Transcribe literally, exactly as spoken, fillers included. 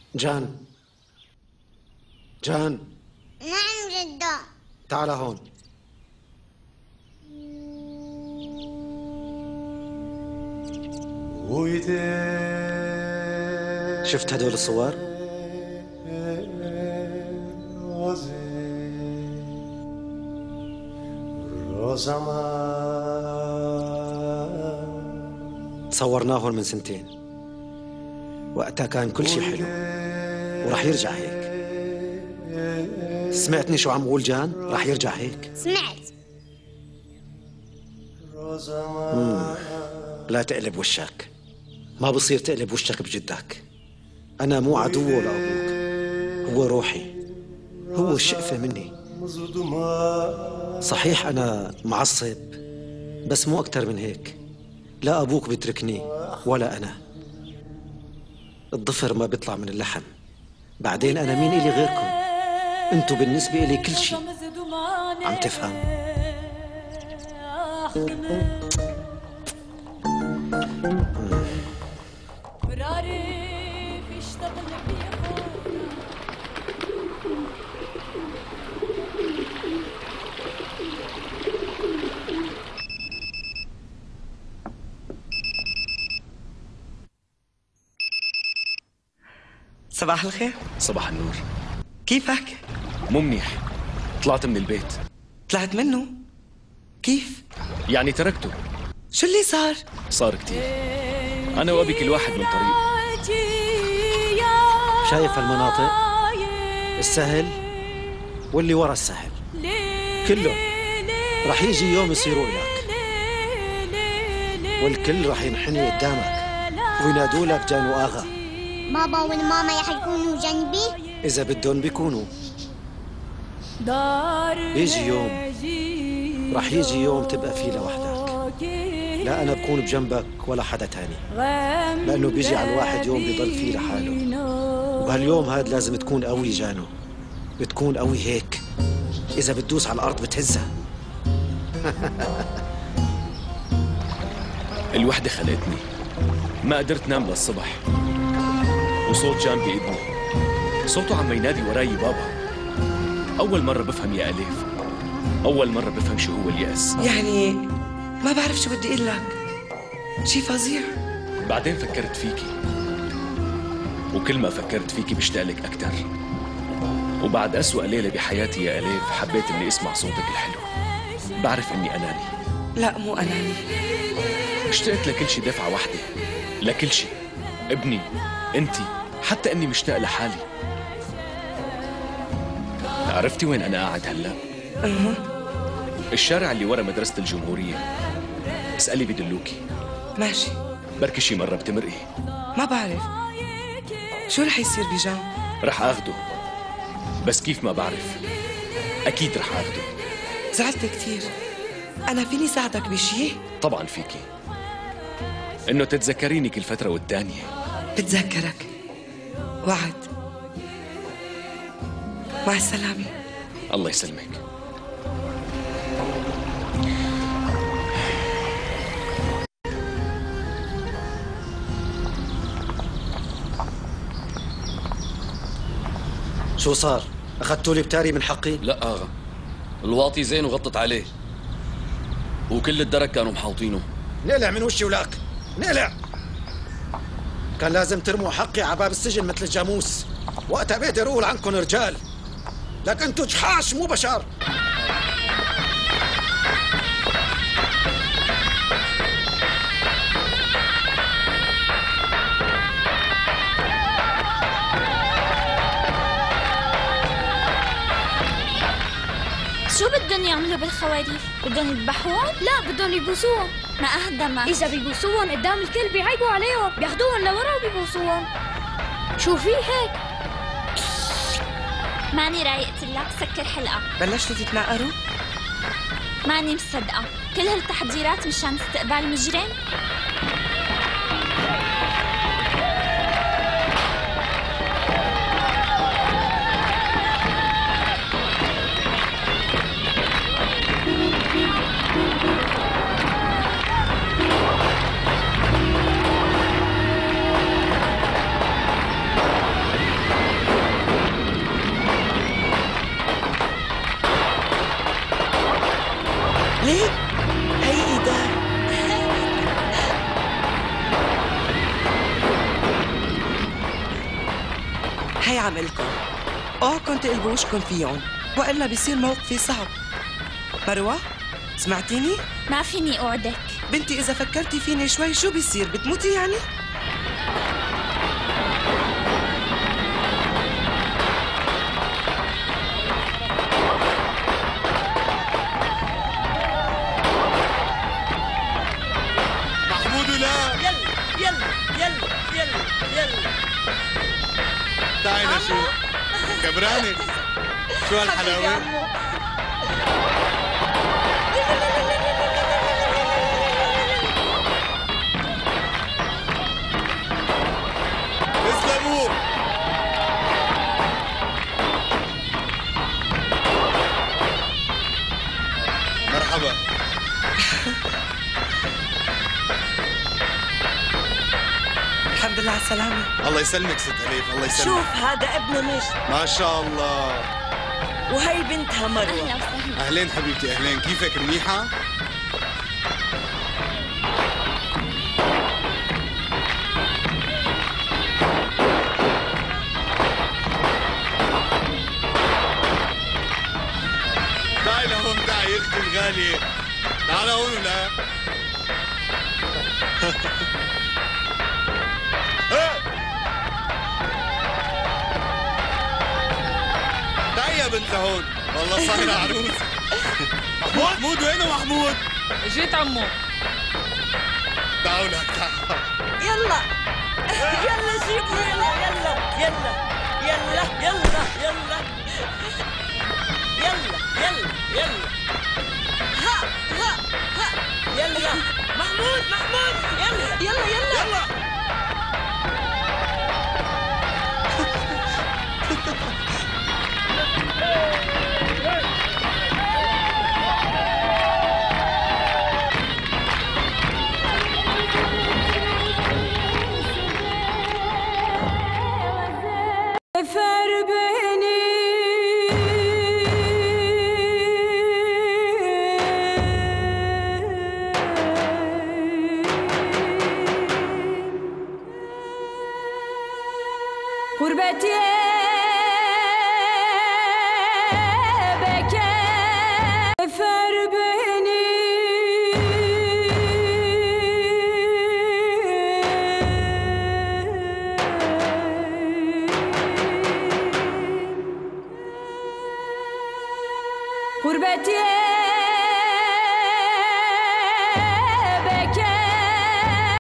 جان جان. نعم جدو. تعال هون. شفت هدول الصور؟ تصورناهم من سنتين، وقتها كان كل شيء حلو ورح يرجع هيك. سمعتني شو عم قول جان؟ رح يرجع هيك. سمعت. مم. لا تقلب وشك، ما بصير تقلب وشك بجدك. أنا مو عدوه لأبوك، هو روحي، هو الشقفة مني. صحيح أنا معصب بس مو أكتر من هيك. لا أبوك بيتركني ولا أنا. الضفر ما بيطلع من اللحم. بعدين أنا مين إلي غيركم؟ أنتوا بالنسبة إلي كل شيء. عم تفهم؟ صباح الخير. صباح النور. كيفك؟ مو منيح، طلعت من البيت. طلعت منه؟ كيف؟ يعني تركته. شو اللي صار؟ صار كتير. أنا وأبي كل واحد من طريق. شايف المناطق؟ السهل واللي ورا السهل كله رح يجي يوم يصيروا إلك، والكل رح ينحني قدامك وينادوا لك جان وآغا. بابا والماما رح يكونوا جنبي؟ إذا بدهم بيكونوا. بيجي يوم، رح يجي يوم تبقى فيه لوحدك. لا أنا بكون بجنبك ولا حدا تاني، لأنه بيجي على الواحد يوم بيضل فيه لحاله. وبهاليوم هاد لازم تكون قوي جانو، بتكون قوي هيك. إذا بتدوس على الأرض بتهزها. الوحدة خلقتني، ما قدرت نام للصبح، وصوت جان بإذني، صوته عم ينادي وراي بابا. أول مرة بفهم يا أليف، أول مرة بفهم شو هو اليأس. يعني ما بعرف شو بدي أقول لك، شي فظيع. بعدين فكرت فيكي، وكل ما فكرت فيكي بشتاق لك أكتر. وبعد أسوأ ليلة بحياتي يا أليف حبيت إني أسمع صوتك الحلو. بعرف إني أناني. لا مو أناني. اشتقت لكل شي دفعة واحدة، لكل شي، ابني، انتي، حتى اني مشتاق لحالي. عرفتي وين انا قاعد هلا؟ اها. الشارع اللي ورا مدرسة الجمهورية. اسألي بدلوكي. ماشي. بركي شي مرة بتمرقي. ما بعرف. شو رح يصير بجان؟ رح اخده، بس كيف ما بعرف. اكيد رح اخده. زعلت كتير. انا فيني ساعدك بشي؟ طبعا فيكي، انه تتذكريني كل فترة والتانية. بتذكرك، وعد. مع السلامة. الله يسلمك. شو صار؟ أخذتوا لي بتاري من حقي؟ لا آغا، الواطي زين وغطت عليه، وكل الدرك كانوا محاوطينه. نقلع من وشي ولاك، نقلع. كان لازم ترموا حقي على باب السجن مثل الجاموس، وقتها بقدر اقول عنكم رجال، لكن انتوا جحاش مو بشر. شو بدهم يعملوا بالخواريف؟ بدهم يذبحوهم؟ لا بدهم يبوسوهم. ما أهدى. إذا بيبوسوهم قدام الكل بيعيبوا عليهم، بياخدوهم لورا وبيبوسوهم. شو في هيك؟ ماني رايقة لك، سكر حلقة. بلشتوا تتناقروا؟ ماني مصدقة، كل هالتحضيرات مشان استقبال مجرم؟ هي عملكم، اوعكم تقلبوا وشكم فيهم والا بيصير موقفي صعب. مروه سمعتيني؟ ما فيني أوعدك. بنتي إذا فكرتي فيني شوي شو بيصير؟ بتموتي يعني؟ محمود ولا يلا يلا يلا يلا يلا تعي نشوف كبراني شو هالحلاوة؟ اسلموا مرحبا. الحمد لله على السلامة. الله يسلمك ست أليف، الله يسلمك. شوف هذا ابن مجد ما شاء الله. وهي بنتها مروة. أهلا وسهلا. أهلين حبيبتي أهلين، كيفك منيحة؟ تعي لهون تعي يا أختي الغالية، تعال هون ولا تعي يا بنت لهون، والله صايرة عروس. محمود محمود وينه محمود؟ جيت عمو. تعالوا لك تعال. يلا يلا جيبوا يلا يلا يلا يلا يلا يلا يلا يلا يلا ها ها ها يلا محمود محمود يلا يلا يلا يلا غربتي بك فر بيني غربتي